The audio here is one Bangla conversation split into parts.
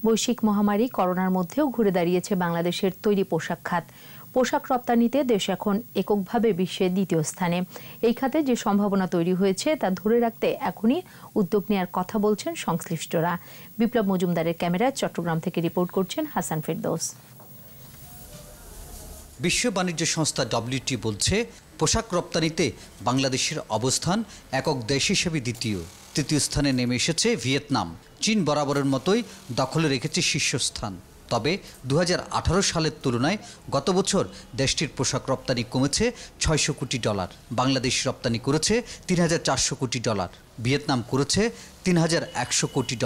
বৈশ্বিক মহামারী করোনার মধ্যেও ঘুরে দাঁড়িয়েছে বাংলাদেশের তৈরি পোশাক খাত। পোশাক রপ্তানিতে দেশ এখন এককভাবে বিশ্বের দ্বিতীয় স্থানে। এই খাতে যে সম্ভাবনা তৈরি হয়েছে তা ধরে রাখতে এখনই উদ্যোগ নেওয়ার কথা বলছেন সংশ্লিষ্টরা। বিপ্লব মজুমদারের ক্যামেরায় চট্টগ্রাম থেকে রিপোর্ট করছেন হাসান ফেরদৌস। বিশ্ব বাণিজ্য সংস্থা WTO বলছে, পোশাক রপ্তানিতে বাংলাদেশের অবস্থান একক দেশ হিসেবে দ্বিতীয়। তৃতীয় স্থানে নেমে এসেছে ভিয়েতনাম। চীন বরাবরের মতোই দখলে রেখেছে শীর্ষস্থান। তবে 2018 সালের তুলনায় গত বছর দেশটির পোশাক রপ্তানি কমেছে $600 কোটি। বাংলাদেশ রপ্তানি করেছে $3,400 কোটি। ভিয়েতনাম করেছে $3,100 কোটি।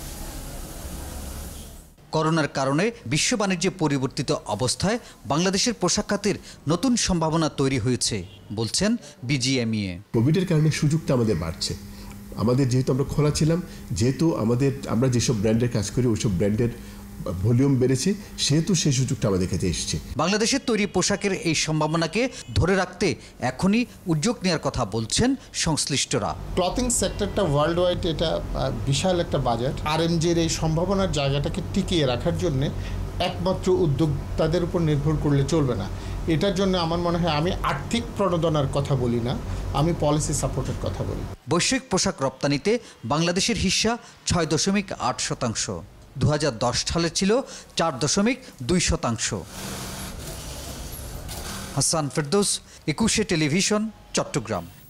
করোনার কারণে বিশ্ব বাণিজ্যে পরিবর্তিত অবস্থায় বাংলাদেশের পোশাক খাতের নতুন সম্ভাবনা তৈরি হয়েছে বলছেন BGMEA। কোভিডের কারণে সুযোগটা আমাদের বাড়ছে। আমাদের যেহেতু আমরা খোলা ছিলাম, যেহেতু আমরা যেসব ব্র্যান্ডের কাজ করি ওইসব ব্র্যান্ডের ভলিউম বেড়েছে, সেহেতু সেই সুযোগটা আমাদের কাছে এসেছে। বাংলাদেশের তৈরি পোশাকের এই সম্ভাবনাকে ধরে রাখতে এখনই উদ্যোগ নেওয়ার কথা বলছেন সংশ্লিষ্টরা। ক্লথিং সেক্টরটা ওয়ার্ল্ড ওয়াইড এটা বিশাল একটা বাজার। RMGর এই সম্ভাবনার জায়গাটাকে টিকিয়ে রাখার জন্য একমাত্র উদ্যোক্তাদের উপর নির্ভর করলে চলবে না। এটার জন্য আমার মনে হয় আমি আর্থিক প্রণোদনার কথা বলি না, আমি পলিসি সাপোর্টের কথা বলি। বৈশ্বিক পোশাক রপ্তানিতে বাংলাদেশের হিস্সা 6.8%। 2010 সালে ছিল 4.2%। হাসান ফেরদৌস, 21 টেলিভিশন, চট্টগ্রাম।